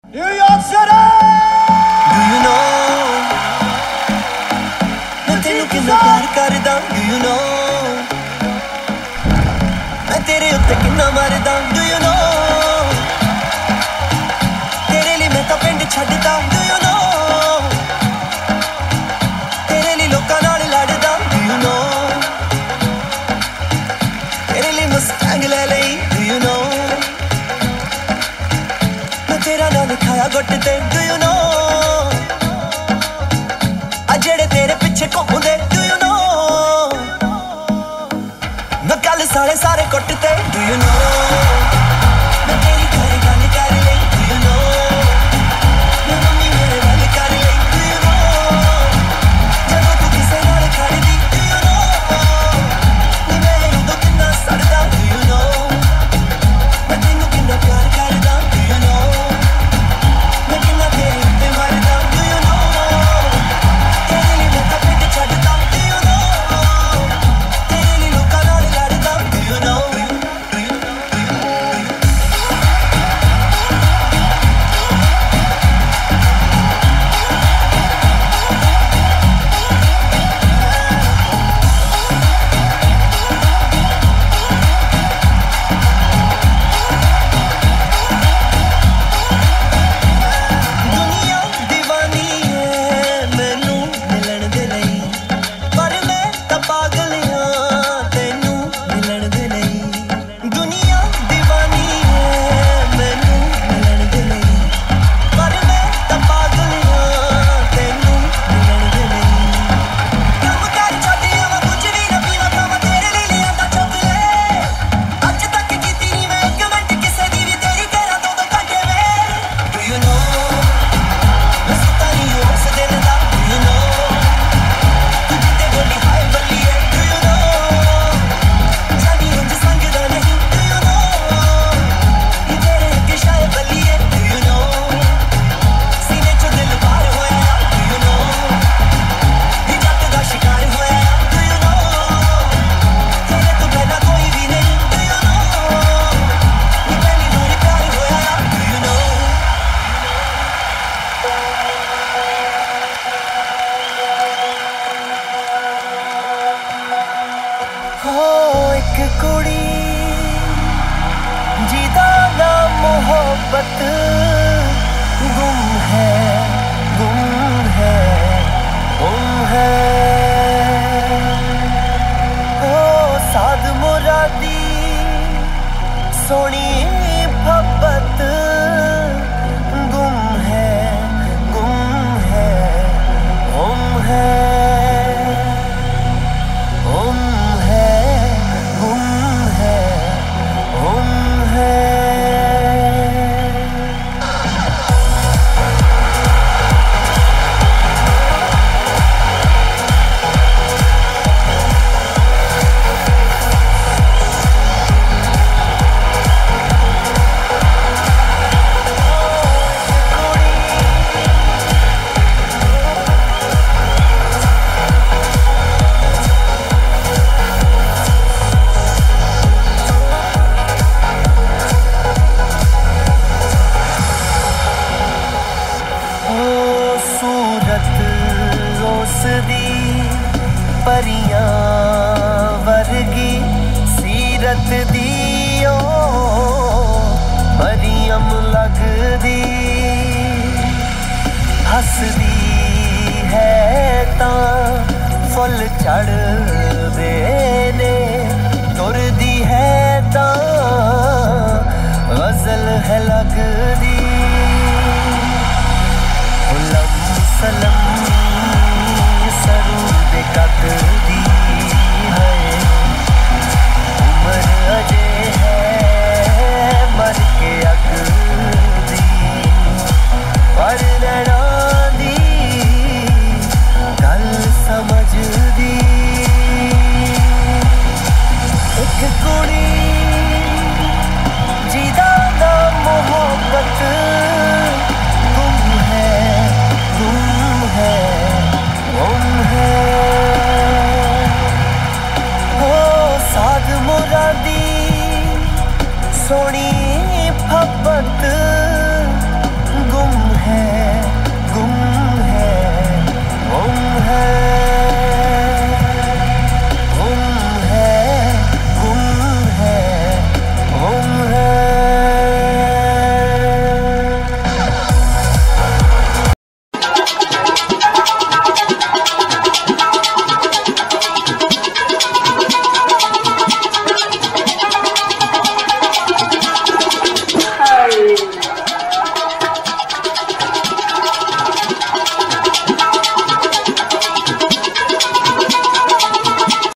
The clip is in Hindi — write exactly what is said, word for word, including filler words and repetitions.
New York City! Do you know मैं तेनू किन्ना प्यार करदा? Do you know मैं तेरे उत्ते किन्ना मरदा? Do you know तेरे लिए मैं तां पिंड छड्डदा? Do you know तेरे लिए लोकां नाल लड़दा? Do you know तेरे लिए मुस्तांग ले लई? Do you know मैं तेरा नाम लिखाया गुट ते? Do you know आ जेड़े तेरे पिछे घूमदे? Do you know मैं गल सारे सारे कुट ते? Do you know मैं तेरी घर गल कर लई? Do you know मैं मम्मी मेरे गल कर लई? Do you know जदों तू किसे नाल खड़दी? Do you know मैं उदों किन्ना सड़दा? Do you know मैं तेनू किन्ना प्यार करदा? Do you know मैं किन्ना तेरे उत्ते मरदा? Do you know तेरे लिए मैं तां पिंड छड्डदा? Do you know तेरे लिए लोकां नाल लड़दा? Do you know दुनिया दीवानी है मैनू मिलन दे लई पर मैं तां पागल हां तैनू मिलन दे लई दुनिया दीवानी है मैनू मिलन दे लई पर मैं तां पागल हां तैनू मिलन दे लई काम कर छड्ड आवां कुछ भी ना पीवां खावां तेरे लिए लिआंदा चॉकलेट अज तक कीती नहीं मैं इक मिंट किसे दी भी तेरी करा दो दो घंटे वे Do you know मैं सुता नहीं हूँ उस दिन दा Do you know तू जिद्दे बोली हाय बल्लिए Do you know जानी उंज संगदा नहीं Do you know ये तेरे अग्गे शाय बल्लिए Do you know सीने चों दिल बाहर होया Do you know ये जट दा शिकार होया Do you know तेरे तो बिना कोई भी नहीं Do you know ये पहली बार प्यार होया Do you know हो एक कुड़ी जिदा नाम मोहब्बत गुम है गुम है गुम है हो साद मुरादी सोनी मोहब्बत गुम है गुम है गुम है गुम है गुम है गुम है ओ सूरत उसदी परियां वर्गी सीरत दी ओ मरियम लगदी हसदी है तां फुल चढ़